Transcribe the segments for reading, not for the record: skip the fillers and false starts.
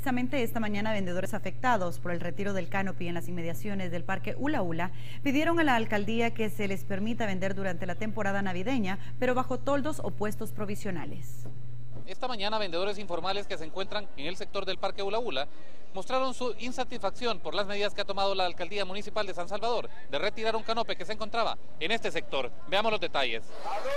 Precisamente esta mañana, vendedores afectados por el retiro del canopy en las inmediaciones del Parque Ula Ula pidieron a la alcaldía que se les permita vender durante la temporada navideña, pero bajo toldos o puestos provisionales. Esta mañana, vendedores informales que se encuentran en el sector del Parque Ula Ula mostraron su insatisfacción por las medidas que ha tomado la Alcaldía Municipal de San Salvador de retirar un canopy que se encontraba en este sector. Veamos los detalles.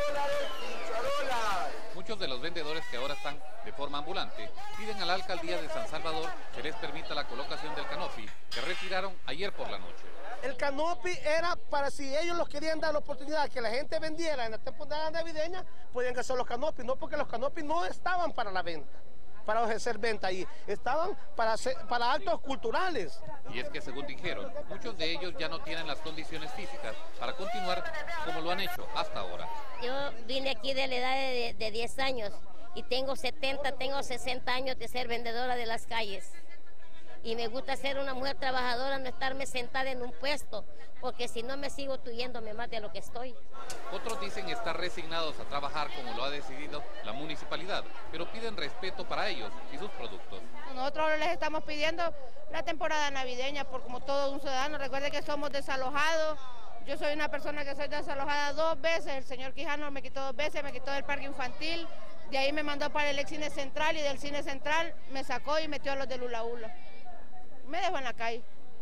Muchos de los vendedores que ahora están de forma ambulante piden a la Alcaldía de San Salvador que les permita la colocación del canopy que retiraron ayer por la noche. El canopy era para si ellos los querían dar la oportunidad que la gente vendiera en la temporada navideña, podían hacer los canopy, no porque los canopy no estaban para la venta, para ejercer venta ahí, estaban para actos culturales. Y es que, según dijeron, muchos de ellos ya no tienen las condiciones físicas para continuar como lo han hecho hasta ahora. Yo vine aquí de la edad de 10 años y tengo 70, tengo 60 años de ser vendedora de las calles. Y me gusta ser una mujer trabajadora, no estarme sentada en un puesto, porque si no me sigo tuyéndome más de lo que estoy. Otros dicen estar resignados a trabajar como lo ha decidido la municipalidad, pero piden respeto para ellos y sus productos. Nosotros les estamos pidiendo la temporada navideña, por como todo un ciudadano. Recuerde que somos desalojados. Yo soy una persona que soy desalojada 2 veces. El señor Quijano me quitó 2 veces, me quitó del parque infantil. De ahí me mandó para el ex cine central y del cine central me sacó y metió a los del Ula Ula. Me dejó en la calle,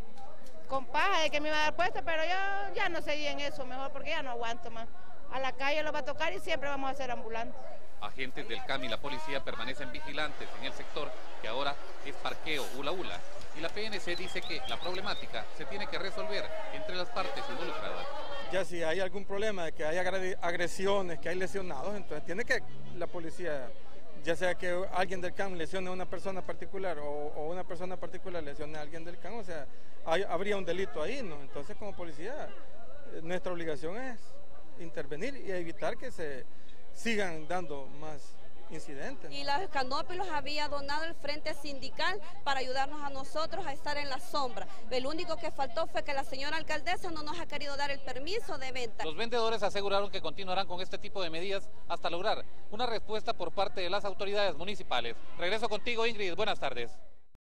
con paja de que me iba a dar puesto, pero yo ya no seguí en eso, mejor porque ya no aguanto más. A la calle lo va a tocar y siempre vamos a ser ambulantes. Agentes del CAM y la policía permanecen vigilantes en el sector que ahora es Parqueo Ula Ula. Y la PNC dice que la problemática se tiene que resolver entre las partes involucradas. Ya si hay algún problema de que hay agresiones, que hay lesionados, entonces tiene que la policía, ya sea que alguien del CAM lesione a una persona particular o una persona particular lesione a alguien del CAM, o sea, habría un delito ahí, ¿no? Entonces, como policía, nuestra obligación es intervenir y evitar que se sigan dando más incidentes. Y los canopy los había donado el Frente Sindical para ayudarnos a nosotros a estar en la sombra. El único que faltó fue que la señora alcaldesa no nos ha querido dar el permiso de venta. Los vendedores aseguraron que continuarán con este tipo de medidas hasta lograr una respuesta por parte de las autoridades municipales. Regreso contigo, Ingrid. Buenas tardes.